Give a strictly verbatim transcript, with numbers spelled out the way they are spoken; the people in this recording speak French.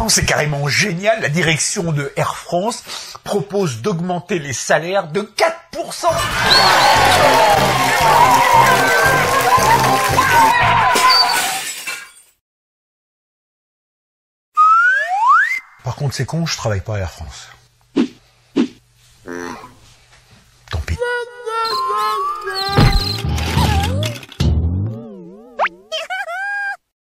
non, c'est carrément génial. La direction de Air France propose d'augmenter les salaires de quatre pour cent. Par contre, c'est con, je travaille pas à Air France.